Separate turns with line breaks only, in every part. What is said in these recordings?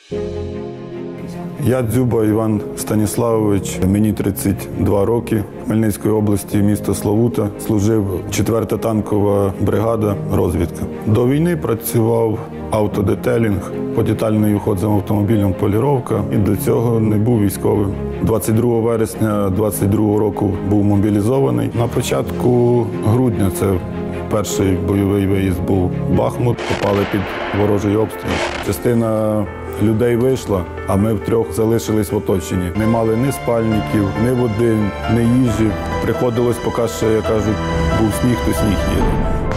Я Дзюба Іван Станіславович, мені 32 роки. Хмельницької області, місто Славута. Служив 4-та танкова бригада, розвідка. До війни працював автодетелінг, подетальний уход за автомобілем, поліровка. І до цього не був військовим. 22 вересня 22 року був мобілізований. На початку грудня, це перший бойовий виїзд був в Бахмут, попали під ворожий обстріл. Частина людей вийшла, а ми втрьох залишились в оточенні. Не мали ні спальників, ні води, ні їжі. Приходилось, поки ще, як кажуть, був сніг, то сніг їде.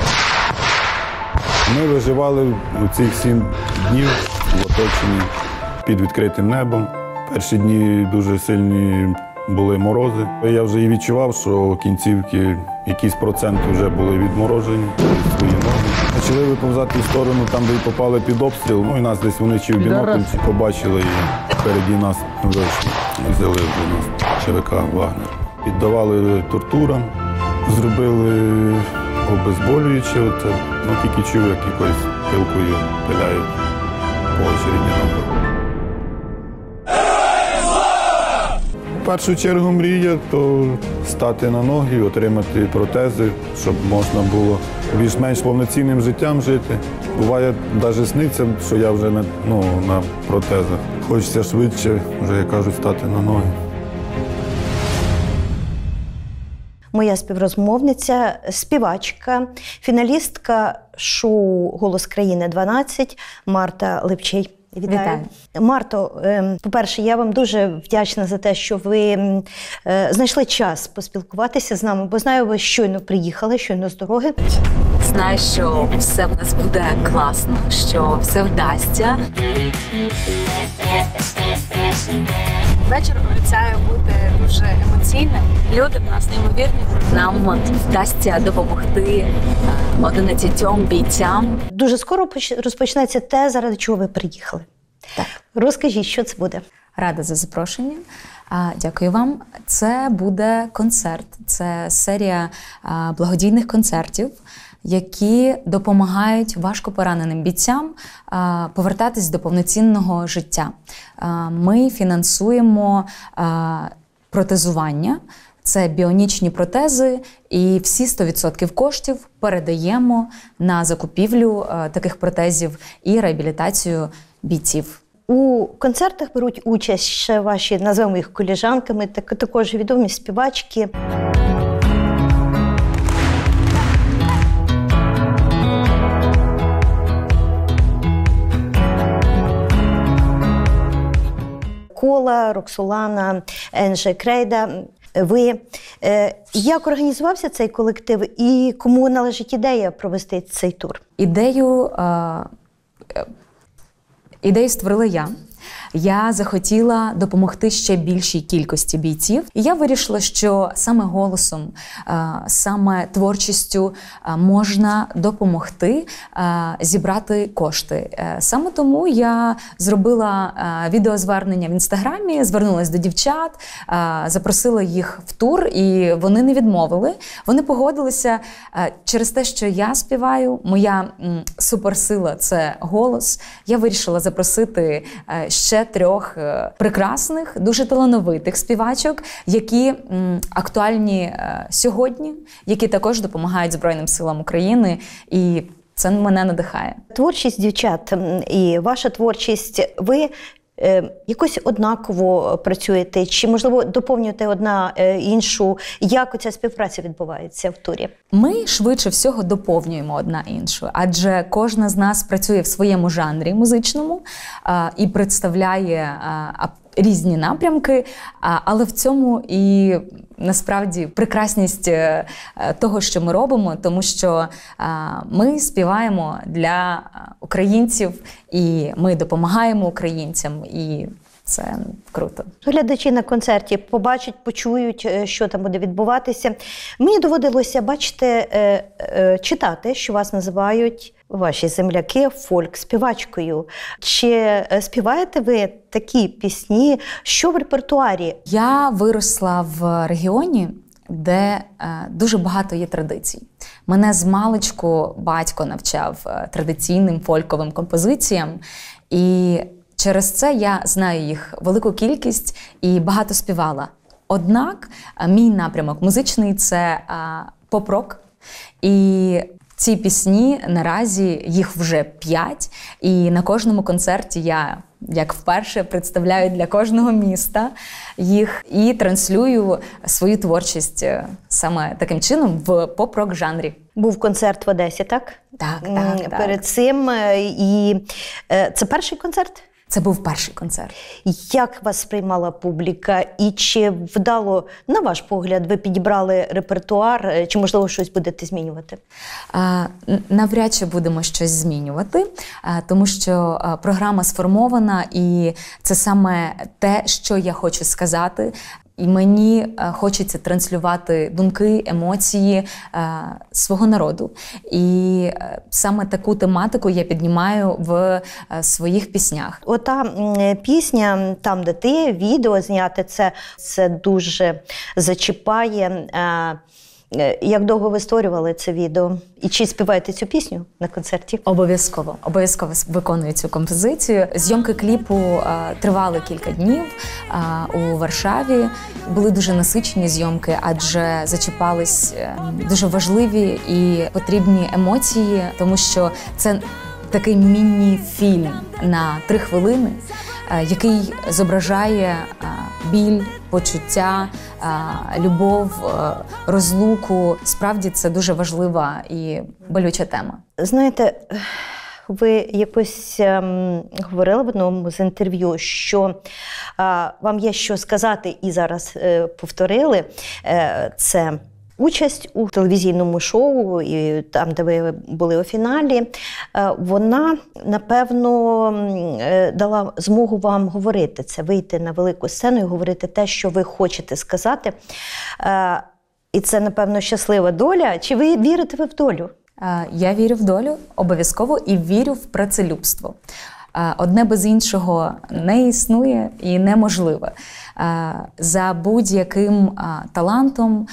Ми виживали ці 7 днів в оточенні під відкритим небом. Перші дні дуже сильні були морози. Я вже і відчував, що кінцівки, якісь проценти вже були відморожені, свої ноги. Почали виповзати в сторону, там, де й попали під обстріл. Ну і нас десь вони чи в бінокль, чи побачили, і впереді нас вийшли. Взяли вже нас ЧВК «Вагнер». Піддавали тортурам, зробили обезболююче. Ну, тільки чув, як якоюсь пилкою пиляють по очереді. В першу чергу мрія – то стати на ноги, отримати протези, щоб можна було більш-менш повноцінним життям жити. Буває, навіть сниться, що я вже на протезах. Хочеться швидше, вже, як кажуть, стати на ноги.
Моя співрозмовниця, співачка, фіналістка шоу «Голос країни-12» Марта Липчий. Вітаю. Марто, по-перше, я вам дуже вдячна за те, що ви знайшли час поспілкуватися з нами, бо знаю, ви щойно приїхали, щойно з дороги.
Знаю, що все в нас буде класно, що все вдасться. Вечір обіцяє бути дуже емоційним. Люди в нас неймовірні. Нам вдасться допомогти 11 бійцям.
Дуже скоро розпочнеться те, заради чого ви приїхали.
Так.
Розкажіть, що це буде?
Рада за запрошення. Дякую вам. Це буде концерт. Це серія благодійних концертів, які допомагають важко пораненим бійцям повертатись до повноцінного життя. Ми фінансуємо протезування. Це біонічні протези, і всі 100% коштів передаємо на закупівлю таких протезів і реабілітацію бійців.
У концертах беруть участь ще ваші, назвемо їх колежанками, також відомі співачки. Кола, Роксолана, Енже Крейда. Ви. Як організувався цей колектив і кому належить ідея провести цей тур?
Ідею створила я. Я захотіла допомогти ще більшій кількості бійців. І я вирішила, що саме голосом, саме творчістю можна допомогти зібрати кошти. Саме тому я зробила відеозвернення в Інстаграмі, звернулася до дівчат, запросила їх в тур, і вони не відмовили. Вони погодилися через те, що я співаю, моя суперсила – це голос. Я вирішила запросити ще 3 прекрасних, дуже талановитих співачок, які актуальні сьогодні, які також допомагають Збройним силам України, і це мене надихає.
Творчість дівчат і ваша творчість, ви якось однаково працюєте, чи, можливо, доповнюєте одна іншу? Як оця співпраця відбувається в турі?
Ми швидше всього доповнюємо одна іншу, адже кожна з нас працює в своєму жанрі музичному і представляє різні напрямки, але в цьому і насправді прекрасність того, що ми робимо, тому що ми співаємо для українців, і ми допомагаємо українцям, і це круто.
Глядачі на концерті побачать, почують, що там буде відбуватися. Мені доводилося читати, що вас називають ваші земляки фольк-співачкою. Чи співаєте ви такі пісні? Що в репертуарі?
Я виросла в регіоні, де дуже багато є традицій. Мене з маличку батько навчав традиційним фольковим композиціям. І Через це я знаю їх велику кількість і багато співала. Однак мій напрямок музичний – це поп-рок. І ці пісні наразі їх вже 5, і на кожному концерті я, як вперше, представляю для кожного міста їх і транслюю свою творчість саме таким чином в поп-рок жанрі.
Був концерт в Одесі, так?
Так.
Перед цим. І це перший концерт?
Це був перший концерт.
Як вас сприймала публіка? І чи вдало, на ваш погляд, ви підібрали репертуар? Чи, можливо, щось будете змінювати?
Навряд чи будемо щось змінювати, тому що програма сформована, і це саме те, що я хочу сказати. І мені хочеться транслювати думки, емоції свого народу. І саме таку тематику я піднімаю в своїх піснях.
Ота пісня «Там, де ти», відео зняти, це дуже зачіпає. Як довго ви створювали це відео? І чи співаєте цю пісню на концерті?
Обов'язково виконую цю композицію. Зйомки кліпу тривали кілька днів у Варшаві. Були дуже насичені зйомки, адже зачіпались дуже важливі і потрібні емоції, тому що це такий міні-фільм на 3 хвилини, який зображає біль, почуття, любов, розлуку. Справді це дуже важлива і болюча тема.
Знаєте, ви якось говорили в одному з інтерв'ю, що вам є що сказати, і зараз повторили, це участь у телевізійному шоу, і там, де ви були у фіналі, вона, напевно, дала змогу вам говорити це, вийти на велику сцену і говорити те, що ви хочете сказати. І це, напевно, щаслива доля. Чи ви вірите в долю?
Я вірю в долю, обов'язково, і вірю в працелюбство. Одне без іншого не існує і неможливе. За будь-яким талантом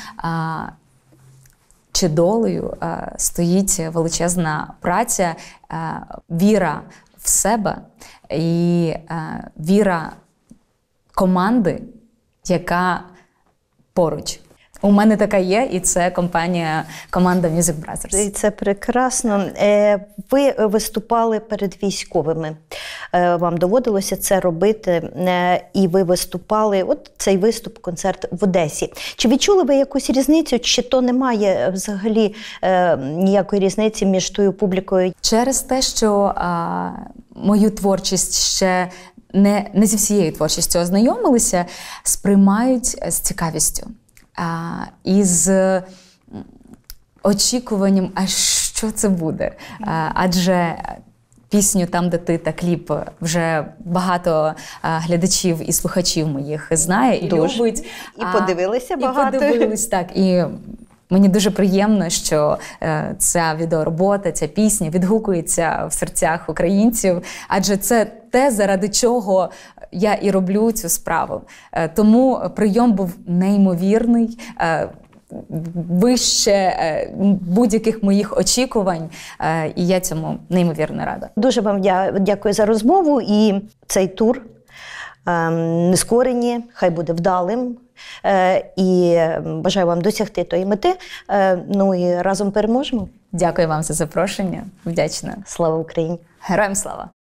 чи долею стоїть величезна праця, віра в себе і віра команди, яка поруч. У мене така є, і це команда Music Brothers.
І це прекрасно. Ви виступали перед військовими. Вам доводилося це робити, і ви виступали, от цей виступ, концерт в Одесі. Чи відчули ви якусь різницю, чи то немає взагалі ніякої різниці між тою публікою?
Через те, що мою творчість ще не зі всією творчістю ознайомилися, сприймають з цікавістю. Із очікуванням, а що це буде? Адже пісню «Там, де ти» та кліп вже багато глядачів і слухачів моїх знає і любить.
І подивилися багато.
І подивились, так. І мені дуже приємно, що ця відеоробота, ця пісня відгукується в серцях українців, адже це те, заради чого я і роблю цю справу. Тому прийом був неймовірний, вище будь-яких моїх очікувань, і я цьому неймовірно рада.
Дуже вам дякую за розмову, і цей тур «Нескорені» хай буде вдалим. І бажаю вам досягти тої мети. Ну і разом переможемо.
Дякую вам за запрошення. Вдячна.
Слава Україні!
Героям слава!